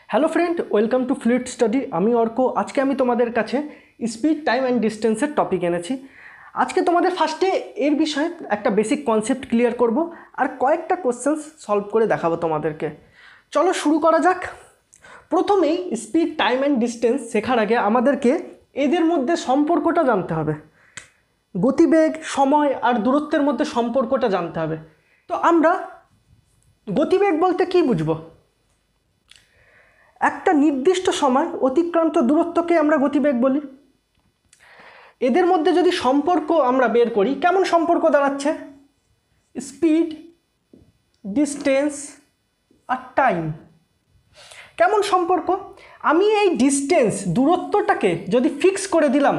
Hello friend, welcome to fluid study. আমি অর্ক। আজকে আমি তোমাদের কাছে স্পিড, টাইম অ্যান্ড ডিস্টেন্সের টপিক এনেছি। আজকে তোমাদের ফার্স্টে এর বিষয়ে একটা বেসিক কনসেপ্ট ক্লিয়ার করব আর কয়েকটা কোশ্চেন্স সলভ করে দেখাবো তোমাদেরকে। চলো শুরু করা যাক। প্রথমেই স্পিড, টাইম অ্যান্ড ডিস্টেন্স শেখার আগে আমাদেরকে এদের মধ্যে সম্পর্কটা জানতে হবে। গতিবেগ, সময় আর দূরত্বের মধ্যে সম্পর্কটা জানতে হবে। তো আমরা গতিবেগ বলতে কি বুঝবো? একটা নির্দিষ্ট সময় অতিক্রান্ত দূরত্বকে আমরা গতিবেগ বলি। এদের মধ্যে যদি সম্পর্ক আমরা বের করি, কেমন সম্পর্ক দাঁড়াচ্ছে? স্পিড, ডিস্টেন্স আর টাইম। কেমন সম্পর্ক? আমি এই ডিস্টেন্স, দূরত্বটাকে যদি ফিক্স করে দিলাম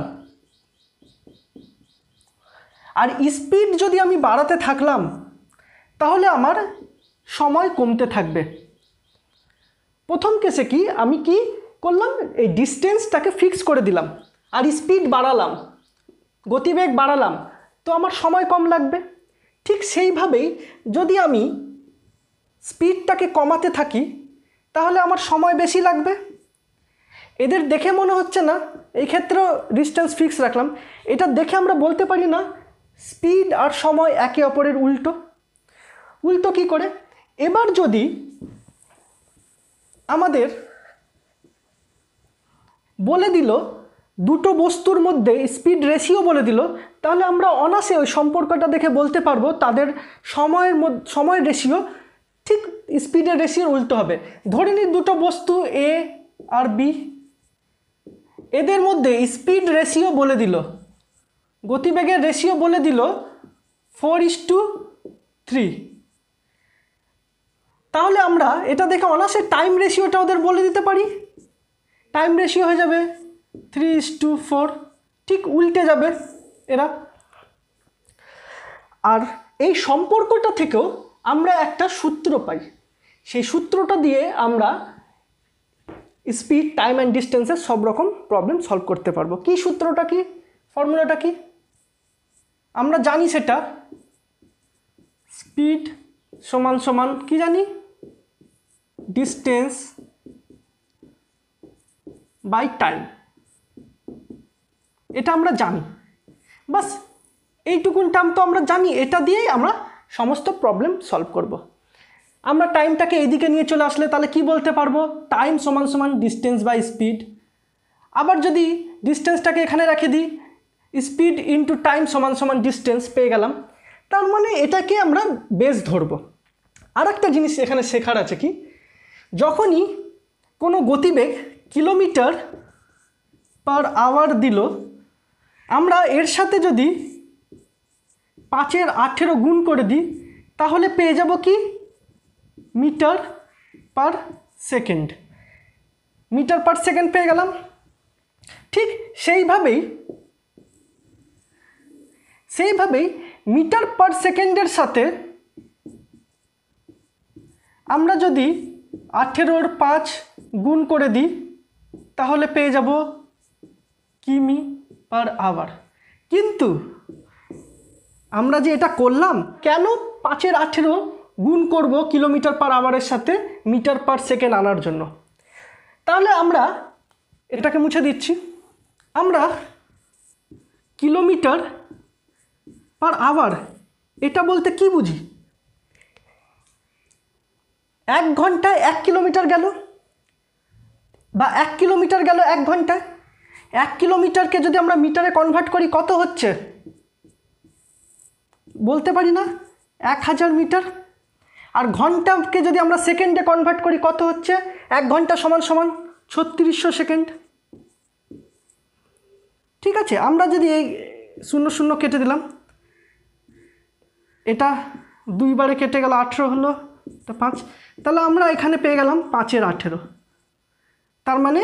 আর স্পিড যদি আমি বাড়াতে থাকলাম, তাহলে আমার সময় কমতে থাকবে। প্রথম কেসে কি আমি কি করলাম? এই ডিস্টেন্সটাকে ফিক্স করে দিলাম আর স্পিড বাড়ালাম, গতিবেগ বাড়ালাম, তো আমার সময় কম লাগবে। ঠিক সেইভাবেই যদি আমি স্পিডটাকে কমাতে থাকি, তাহলে আমার সময় বেশি লাগবে। এদের দেখে মনে হচ্ছে না, এই ক্ষেত্রেও ডিস্টেন্স ফিক্স রাখলাম, এটা দেখে আমরা বলতে পারি না স্পিড আর সময় একে অপরের উল্টো। উল্টো কি করে? এবার যদি আমাদের বলে দিল দুটো বস্তুর মধ্যে স্পিড রেশিও বলে দিল, তাহলে আমরা অনায়াসে ওই সম্পর্কটা দেখে বলতে পারবো তাদের সময়ের রেশিও ঠিক স্পিডের রেশিওর উল্টো হবে। ধরে নিই দুটো বস্তু এ আর বি, এদের মধ্যে স্পিড রেশিও বলে দিল, গতিবেগের রেশিও বলে দিল 4:3। তাহলে আমরা এটা দেখে অনায়াসে টাইম রেশিওটা ওদের বলে দিতে পারি। টাইম রেশিও হয়ে যাবে 3:4। ঠিক উল্টে যাবে এরা। আর এই সম্পর্কটা থেকেও আমরা একটা সূত্র পাই। সেই সূত্রটা দিয়ে আমরা স্পিড, টাইম অ্যান্ড ডিস্টেন্সের সব রকম প্রবলেম সলভ করতে পারবো। কি সূত্রটা, কি ফর্মুলাটা কি আমরা জানি? সেটা স্পিড সমান সমান কি জানি? Distance by time. এটা আমরা জানি, বাস এইটুকুন টার্ম তো আমরা জানি। এটা দিয়েই আমরা সমস্ত প্রবলেম সলভ করব। আমরা টাইমটাকে এইদিকে নিয়ে চলে আসলে তাহলে কি বলতে পারবো? টাইম সমান সমান ডিস্টেন্স বাই স্পিড। আবার যদি ডিস্টেন্সটাকে এখানে রেখে দিই, স্পিড ইন্টু টাইম সমান সমান ডিস্টেন্স পেয়ে গেলাম। তার মানে এটাকে আমরা বেস ধরবো। আর একটা জিনিস এখানে শেখার আছে, কি যখনই কোনো গতিবেগ কিলোমিটার পার আওয়ার দিল, আমরা এর সাথে যদি 5-18 গুণ করে দিই, তাহলে পেয়ে যাব কি? Metre per second. Metre per second পেয়ে গেলাম। ঠিক সেইভাবেই মিটার পার সেকেন্ডের সাথে আমরা যদি 18/5 গুণ করে দিই, তাহলে পেয়ে যাব কিমি পার আওয়ার। কিন্তু আমরা যে এটা করলাম, কেন 5-18 গুণ করব কিলোমিটার পার আওয়ারের সাথে মিটার পার সেকেন্ড আনার জন্য? তাহলে আমরা এটাকে মুছে দিচ্ছি। আমরা কিলোমিটার পার আওয়ার এটা বলতে কি বুঝি? 1 ঘন্টায় 1 কিলোমিটার গেল, বা 1 কিলোমিটার গেল 1 ঘন্টায়। 1 কিলোমিটারকে যদি আমরা মিটারে কনভার্ট করি, কত হচ্ছে বলতে পারি না? 1000 মিটার। আর ঘন্টাকে যদি আমরা সেকেন্ডে কনভার্ট করি, কত হচ্ছে? 1 ঘন্টা সমান সমান 3600 সেকেন্ড। ঠিক আছে, আমরা যদি এই 0 কেটে দিলাম, এটা 2 বারে কেটে গেল, 18 হলো, তো 5। তাহলে আমরা এখানে পেয়ে গেলাম 5/18। তার মানে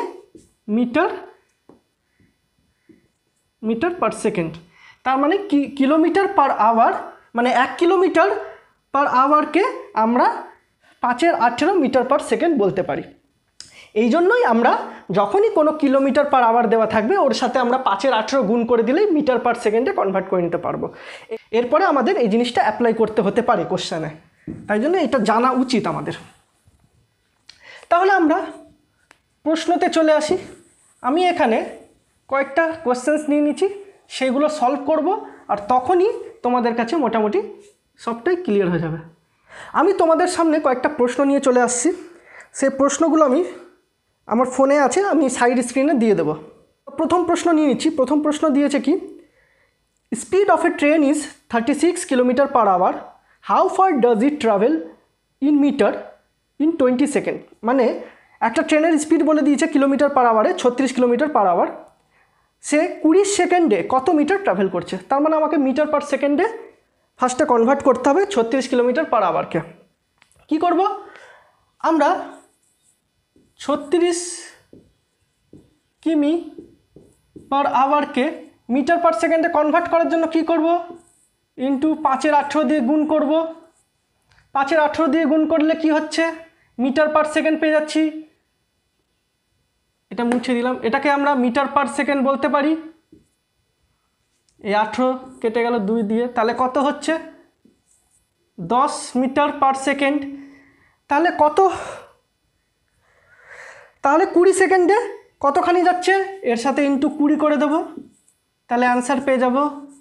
মিটার পার সেকেন্ড। তার মানে কিলোমিটার পার আওয়ার, মানে 1 কিলোমিটার পার আওয়ারকে আমরা 5/18 মিটার পার সেকেন্ড বলতে পারি। এই জন্যই আমরা যখনই কোনো কিলোমিটার পার আওয়ার দেওয়া থাকবে, ওর সাথে আমরা 5/18 গুণ করে দিলেই মিটার পার সেকেন্ডে কনভার্ট করে নিতে পারবো। এরপরে আমাদের এই জিনিসটা অ্যাপ্লাই করতে হতে পারে কোশ্চেনে, তাই জন্য এটা জানা উচিত আমাদের। তাহলে আমরা প্রশ্নতে চলে আসি। আমি এখানে কয়েকটা কোয়েশ্চেন্স নিয়ে নিচ্ছি, সেগুলো সলভ করব, আর তখনই তোমাদের কাছে মোটামুটি সবটাই ক্লিয়ার হয়ে যাবে। আমি তোমাদের সামনে কয়েকটা প্রশ্ন নিয়ে চলে আসছি। সেই প্রশ্নগুলো আমি আমার ফোনে আছে, আমি সাইড স্ক্রিনে দিয়ে দেবো। প্রথম প্রশ্ন নিয়ে নিচ্ছি। প্রথম প্রশ্ন দিয়েছে কি, speed of a train is 36 km/h, how far does it travel in metre in 20 second. মানে একটা ট্রেনের স্পিড বলে দিয়েছে কিলোমিটার/আওয়ারে, 36 km/h, সে 20 সেকেন্ডে কত মিটার ট্রাভেল করছে। তার মানে আমাকে মিটার পার সেকেন্ডে ফার্স্টে কনভার্ট করতে হবে 36 km/h। কী করব, আমরা 36 কিমি/আওয়ারকে মিটার পার সেকেন্ডে কনভার্ট করার জন্য কি করব, ইন্টু 5/18 দিয়ে গুণ করব। 5/18 দিয়ে গুণ করলে কি হচ্ছে, মিটার পার সেকেন্ড পেয়ে যাচ্ছি। এটা মুছে দিলাম, এটাকে আমরা মিটার পার সেকেন্ড বলতে পারি। এই 18 কেটে গেল 2 দিয়ে, তাহলে কত হচ্ছে 10 মিটার পার সেকেন্ড। তাহলে কত, তাহলে 20 সেকেন্ডে কতখানি যাচ্ছে, এর সাথে ইন্টু 20 করে দেব, তাহলে অ্যান্সার পেয়ে যাব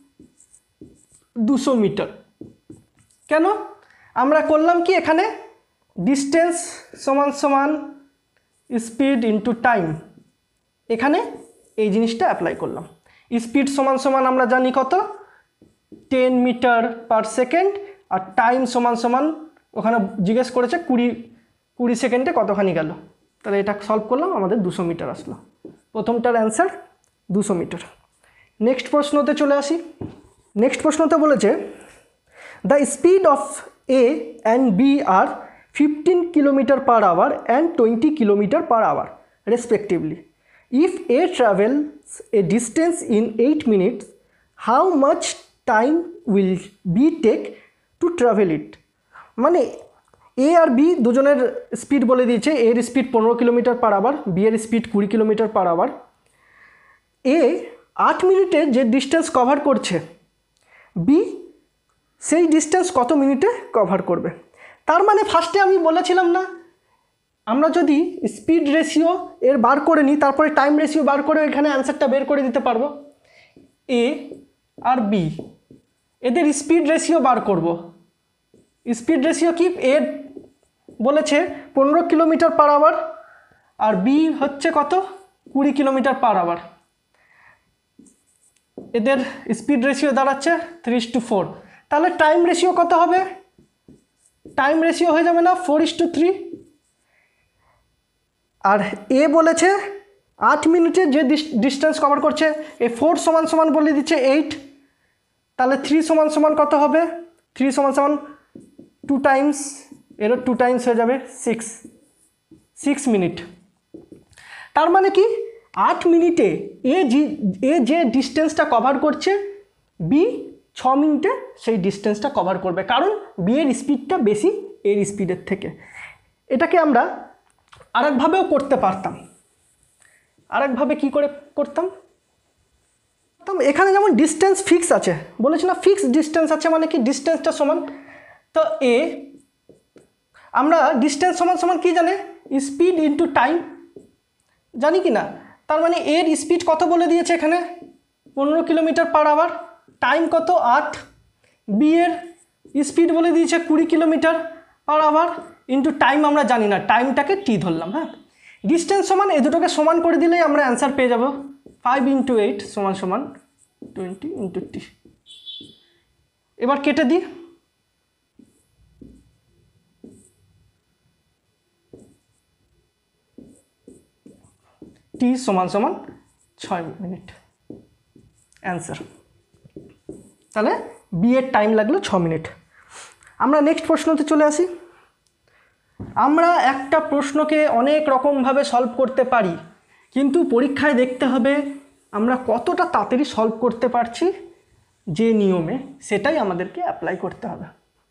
200 মিটার। কেন, আমরা করলাম কি এখানে ডিস্টেন্স সমান সমান স্পিড ইন্টু টাইম, এখানে এই জিনিসটা অ্যাপ্লাই করলাম। স্পিড সমান সমান আমরা জানি কত, 10 মিটার পার সেকেন্ড, আর টাইম সমান সমান ওখানে জিজ্ঞেস করেছে 20 সেকেন্ডে কতখানি গেল, তাহলে এটা সলভ করলাম, আমাদের 200 মিটার আসলো। প্রথমটার অ্যান্সার 200 মিটার। নেক্সট প্রশ্নতে চলে আসি। নেক্সট প্রশ্নতে বলেছে, the speed of A and B are 15 km/h and 20 km/h respectively. If A travels a distance in 8 minutes, how much time will B take to travel it? মানে এ আর B দুজনের speed বলে দিয়েছে, এর স্পিড 15 km/h, বি এর speed 20 km/h। A 8 মিনিটে যে distance cover করছে, বি সেই ডিস্টেন্স কত মিনিটে কভার করবে। তার মানে ফার্স্টে আমি বলেছিলাম না, আমরা যদি স্পিড রেশিও এর বার করে নিই, তারপরে টাইম রেশিও বার করে এখানে অ্যান্সারটা বের করে দিতে পারবো। এ আর বি এদের স্পিড রেশিও বার করব। স্পিড রেশিও কি, এর বলেছে 15 km/h আর বি হচ্ছে কত 20 km/h। এদের স্পিড রেশিও দাঁড়াচ্ছে 3:4। তাহলে টাইম রেশিও কত হবে, টাইম রেশিও হয়ে যাবে না 4:3। আর এ বলেছে 8 মিনিটে যে ডিস্টেন্স কভার করছে, এ 4 সমান সমান বলে দিচ্ছে 8, তাহলে 3 সমান সমান কত হবে, 3 সমান সমান 2 টাইমস, এরও 2 টাইমস হয়ে যাবে 6 মিনিট। তার মানে কি 8 মিনিটে এ যে ডিস্টেন্সটা কভার করছে, বি 6 মিনিটে সেই ডিস্টেন্সটা কভার করবে, কারণ বি এর স্পিডটা বেশি এর স্পিডের থেকে। এটাকে আমরা আরেকভাবেও করতে পারতাম। আরেকভাবে কি করে করতাম, এখানে যেমন ডিস্টেন্স ফিক্স আছে, বলেছি না ফিক্স ডিস্টেন্স আছে, মানে কি ডিস্টেন্সটা সমান, তো এ আমরা ডিস্টেন্স সমান সমান কি জানে, স্পিড ইন্টু টাইম, জানি কি না। তার মানে এর স্পিড কত বলে দিয়েছে এখানে 15 km/h, টাইম কত 8, বি এর স্পিড বলে দিয়েছে 20 km/h, ইন্টু টাইম আমরা জানি না, টাইমটাকে টি ধরলাম। হ্যাঁ, ডিস্টেন্স সমান এ দুটোকে সমান করে দিলেই আমরা অ্যান্সার পেয়ে যাব 5 × 8 = 20 × t। এবার কেটে দিই, টি সমান সমান 6 মিনিট অ্যান্সার। তাহলে বি এর টাইম লাগলো 6 মিনিট। আমরা নেক্সট প্রশ্নতে চলে আসি। আমরা একটা প্রশ্নকে অনেক রকমভাবে সলভ করতে পারি, কিন্তু পরীক্ষায় দেখতে হবে আমরা কতটা তাড়াতাড়ি সলভ করতে পারছি, যে নিয়মে সেটাই আমাদেরকে অ্যাপ্লাই করতে হবে।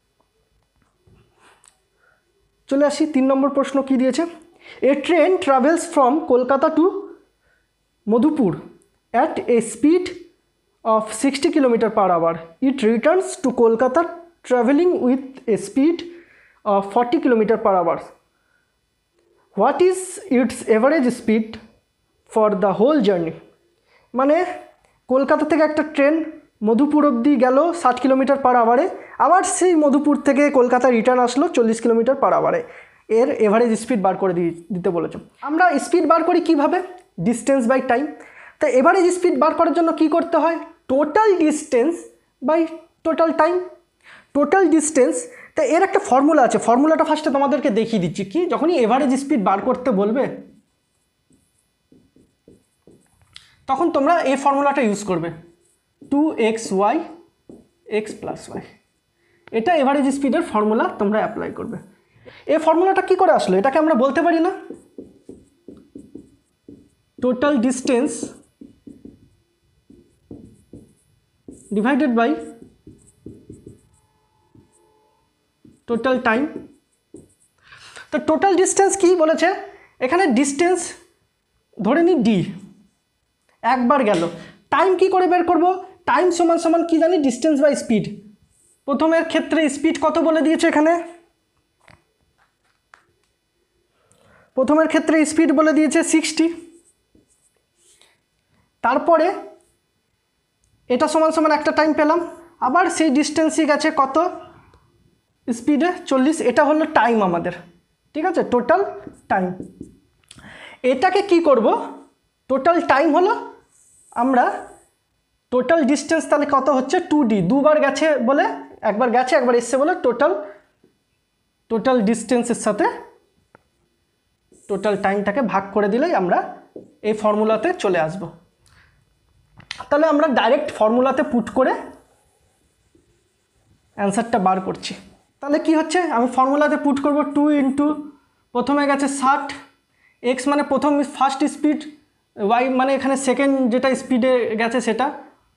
চলে আসি 3 নম্বর প্রশ্ন কি দিয়েছে, a train travels from Kolkata to Madhupur at a speed of 60 km/h. It returns to Kolkata traveling with a speed of 40 km/h. What is its average speed for the whole journey, মানে কলকাতা থেকে একটা ট্রেন মধুপুর অবধি গেল 60 কিলোমিটার পার আওয়ারে, আবার সেই মধুপুর থেকে Kolkata return আসলো 40 kilometre পার আওয়ারে, এর এভারেজ স্পিড বার করে দিতে বলেছে। আমরা স্পিড বার করি কিভাবে? Distance by time. তো এভারেজ স্পিড বার করার জন্য কি করতে হয়? Total distance by total time. Total distance, তা এর একটা ফর্মুলা আছে, ফর্মুলাটা ফার্স্টে তোমাদেরকে দেখিয়ে দিচ্ছি। কি, যখনই এভারেজ স্পিড বার করতে বলবে তখন তোমরা এই ফর্মুলাটা ইউজ করবে, 2xy x + y। এটা এভারেজ স্পিডের ফর্মুলা, তোমরা অ্যাপ্লাই করবে। এই ফর্মুলাটা কি করে আসলো? এটাকে আমরা বলতে পারি না total distance divided by total time. তো টোটাল ডিস্টেন্স কি বলেছে এখানে? ডিস্টেন্স ধরে নিই ডি, একবার গেল। টাইম কি করে বের করব? টাইম সমান সমান কি জানি? Distance by speed. প্রথমের ক্ষেত্রে স্পিড কত বলে দিয়েছে এখানে? প্রথমের ক্ষেত্রে স্পিড বলে দিয়েছে 60। তারপরে এটা সমান সমান একটা টাইম পেলাম, আবার সেই ডিস্টেন্সই গেছে কত স্পিডে? 40। এটা হলো টাইম আমাদের, ঠিক আছে, টোটাল টাইম। এটাকে কি করব? টোটাল টাইম হলো, আমরা টোটাল ডিস্টেন্স তাহলে কত হচ্ছে? 2d, দুবার গেছে বলে, একবার গেছে একবার এসছে বলে টোটাল ডিস্টেন্সের সাথে টোটাল টাইমটাকে ভাগ করে দিলেই আমরা এই ফর্মুলাতে চলে আসব। তাহলে আমরা ডাইরেক্ট ফর্মুলাতে পুট করে অ্যান্সারটা বার করছি। তাহলে কি হচ্ছে? আমি ফর্মুলাতে পুট করব 2 ইন্টু, প্রথমে গেছে 60, x মানে প্রথম ফার্স্ট স্পিড, y মানে এখানে সেকেন্ড যেটা স্পিডে গেছে সেটা,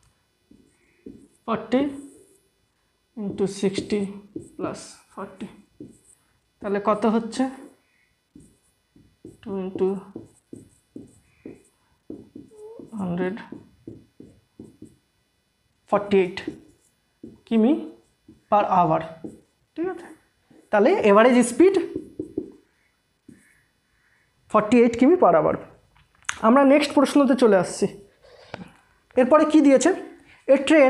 40 ইন্টু 60 প্লাস 40, তাহলে কত হচ্ছে? 2 ইন্টু 100, 48 কিমি পার আওয়ার, ঠিক আছে। তাহলে এভারেজ স্পিড 48 কিমি পার আওয়ার। আমরা নেক্সট প্রশ্নতে চলে আসছি। এরপরে কি দিয়েছে? A train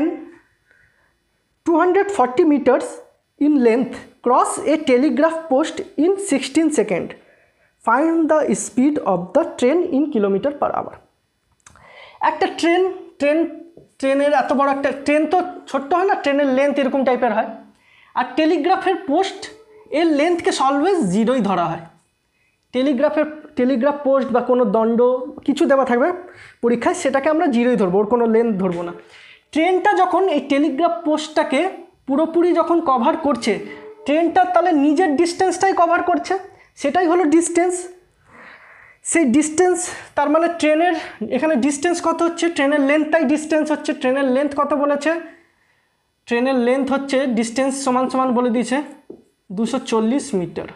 240 metres in length cross a telegraph post in 16 second, find the speed of the train in kilometre per hour. একটা ট্রেনের এত বড় একটা ট্রেন তো ছোট্ট হয় না, ট্রেনের লেন্থ এরকম টাইপের হয়, আর টেলিগ্রাফের পোস্ট এর লেন্থকে অলওয়েজ 0ই ধরা হয়। টেলিগ্রাফ পোস্ট বা কোনো দণ্ড কিছু দেওয়া থাকবে পরীক্ষায়, সেটাকে আমরা 0ই ধরবো, ওর কোনো লেন্থ ধরবো না। ট্রেনটা যখন এই টেলিগ্রাফ পোস্টটাকে পুরোপুরি যখন কভার করছে, ট্রেনটা তাহলে নিজের ডিস্টেন্সটাই কভার করছে, সেটাই হলো ডিস্টেন্স। সেই ডিস্টেন্স তার মানে ট্রেনের এখানে ডিস্টেন্স কত হচ্ছে? ট্রেনের লেন্থটাই ডিস্টেন্স হচ্ছে। ট্রেনের লেন্থ কত বলেছে? ট্রেনের লেন্থ হচ্ছে ডিস্টেন্স সমান সমান বলে দিয়েছে 240 মিটার।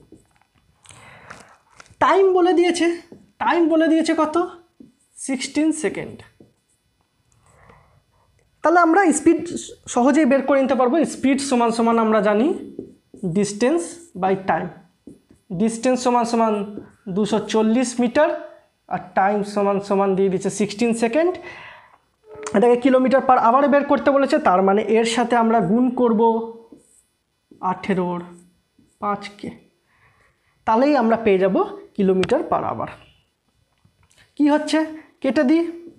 টাইম বলে দিয়েছে কত? 16 সেকেন্ড। তাহলে আমরা স্পিড সহজেই বের করে নিতে পারবো। স্পিড সমান সমান আমরা জানি ডিস্টেন্স বাই টাইম। ডিস্টেন্স সমান সমান 240 মিটার আর টাইম সমান সমান দিয়ে দিচ্ছে 16 সেকেন্ড। এটাকে কিলোমিটার পার আওয়ারে বের করতে বলেছে, তার মানে এর সাথে আমরা গুণ করব 18 5কে, তাহলেই আমরা পেয়ে যাব কিলোমিটার পার আওয়ার। কি হচ্ছে? কেটে দিই,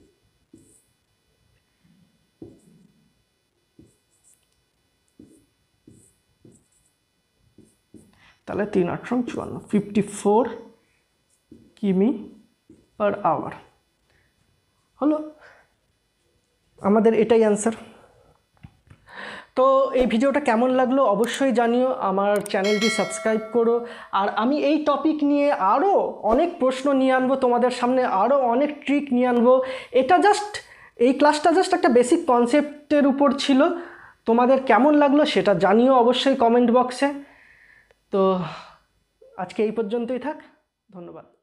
তাহলে 3 8 54, 54 কিমি পার আওয়ার হলো আমাদের, এটাই অ্যান্সার। তো এই ভিডিওটা কেমন লাগলো অবশ্যই জানিও, আমার চ্যানেলটি সাবস্ক্রাইব করো। আর আমি এই টপিক নিয়ে আরও অনেক প্রশ্ন নিয়ে আনবো তোমাদের সামনে, আরও অনেক ট্রিক নিয়ে আনবো। এই ক্লাসটা জাস্ট একটা বেসিক কনসেপ্টের উপর ছিল। তোমাদের কেমন লাগলো সেটা জানিও অবশ্যই কমেন্ট বক্সে। তো আজকে এই পর্যন্তই থাক, ধন্যবাদ।